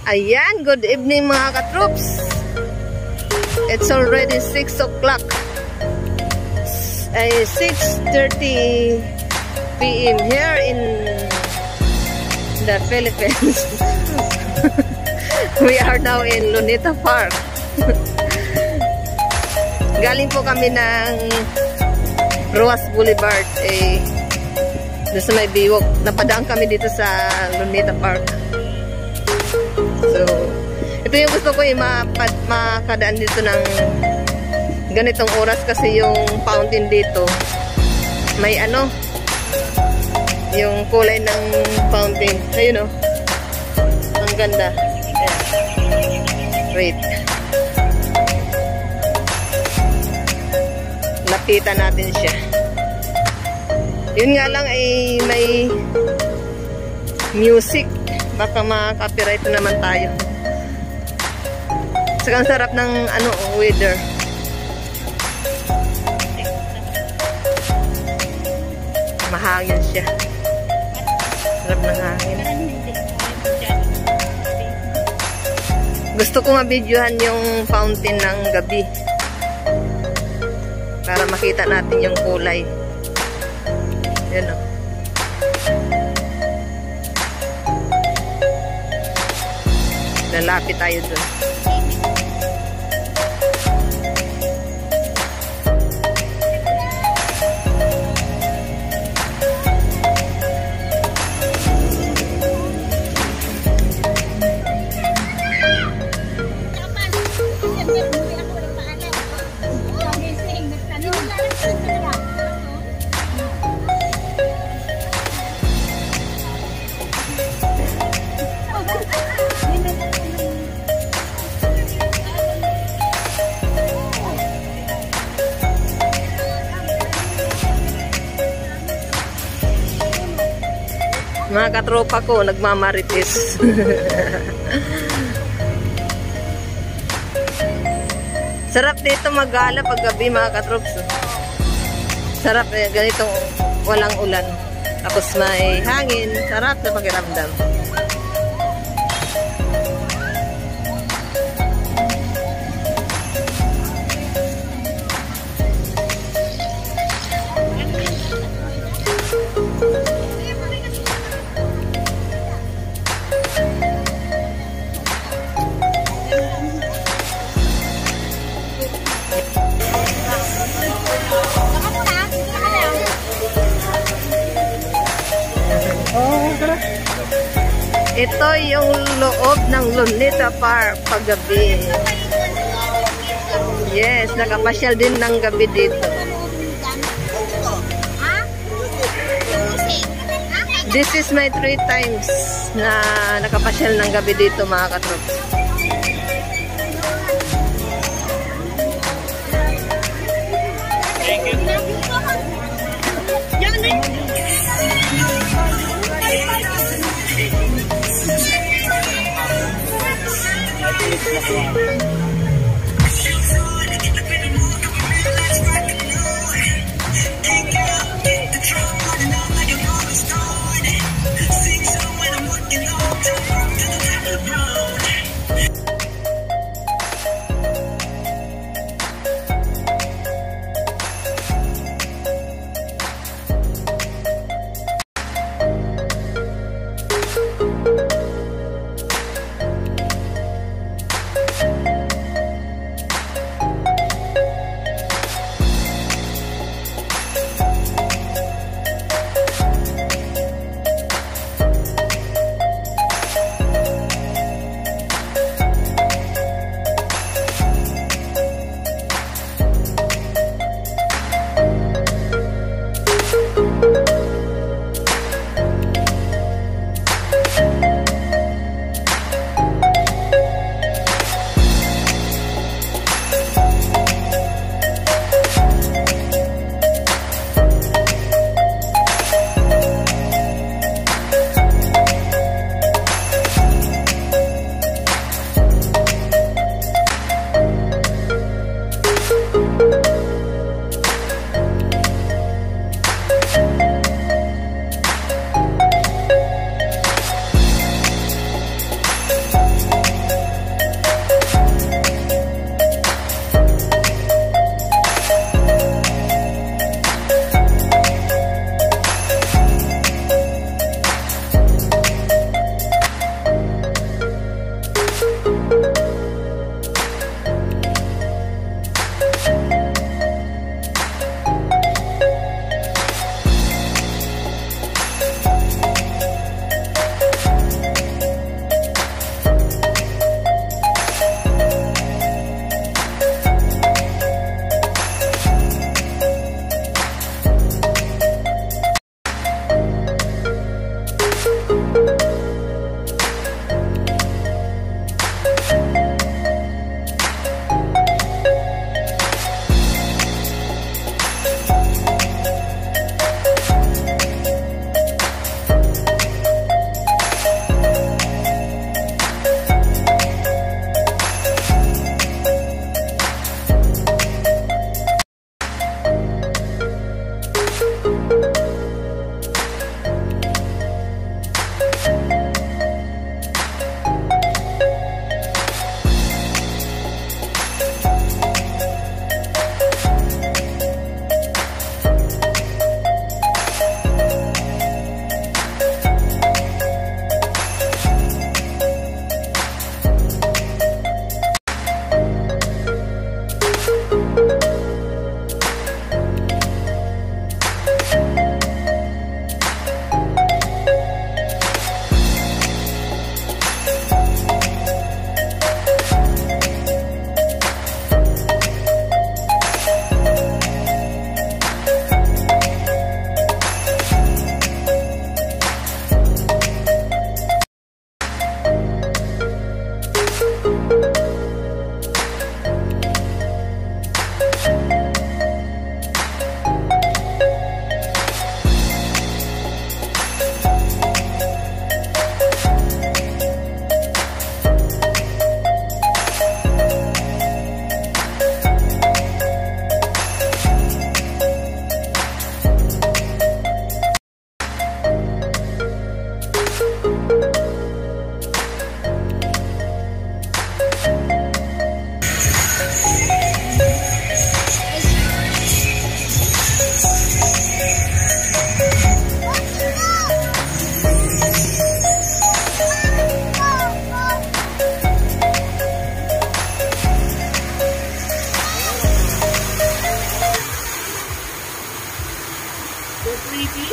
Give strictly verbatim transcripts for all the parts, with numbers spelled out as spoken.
Ayan, good evening mga katroops. It's already six o'clock. Ay, six thirty p m here in the Philippines. We are now in Luneta Park. Galing po kami ng Roas Boulevard. Eh, doon sa may Biwok. Napadaan kami dito sa Luneta Park. So, ito yung gusto ko yung makadaan dito ng ganitong oras kasi yung fountain dito may ano yung kulay ng fountain. Ayun o. Ang ganda. Ayan. Wait. Lapitan natin siya. Yun nga lang ay may music. Baka ma-copyright naman tayo. Saka ang sarap ng ano, weather. Mahangin siya. Sarap ng hangin. Gusto ko mabidyohan yung fountain ng gabi. Para makita natin yung kulay. Yan o. Lalapit tayo dun. Mga katropa ko, nagmamarites. Sarap dito mag-gala pag gabi mga katrops. Sarap eh, ganitong walang ulan. Tapos may hangin. Sarap na pakiramdam. Ito yung loob ng Luneta Park paggabi. Yes, nakapasyal din ng gabi dito. This is my three times na nakapasyal ng gabi dito mga katrops. Thank you. So pretty.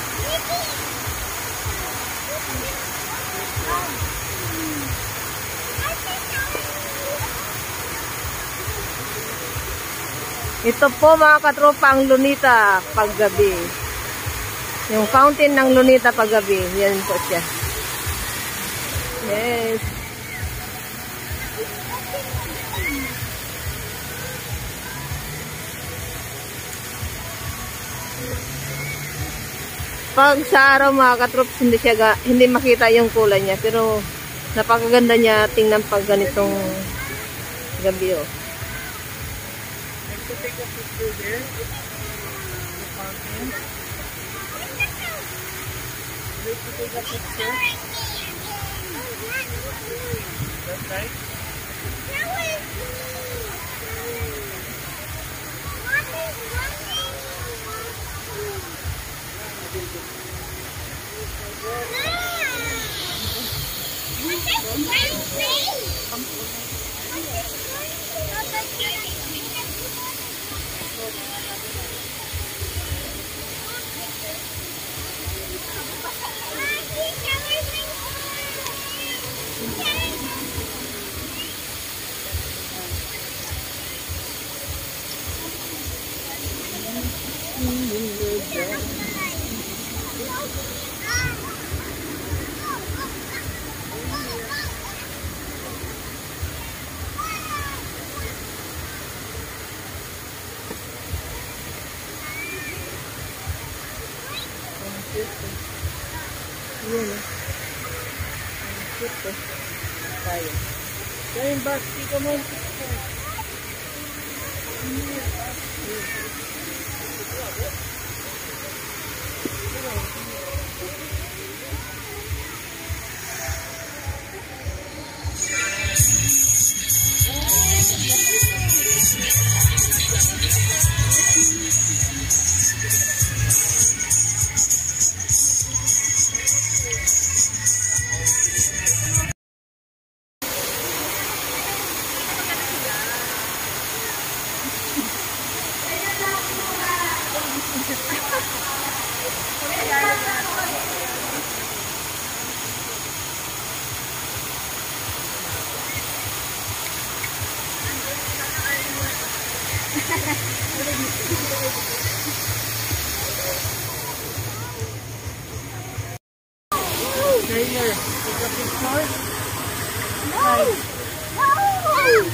Ito po mga katropa ang Lunita paggabi. Yung fountain ng Lunita paggabi. Yan po siya. Yes. Pag sa araw mga katrops, hindi siya ga, hindi makita yung kulay niya, pero napakaganda niya tingnan pag ganitong gabi oh. Let's take a picture there. The fountain. Let's take a picture. That's right. Yan eh. Ito. Tayo. Yan, basti ka mo. Taylor, take a picture. No! No!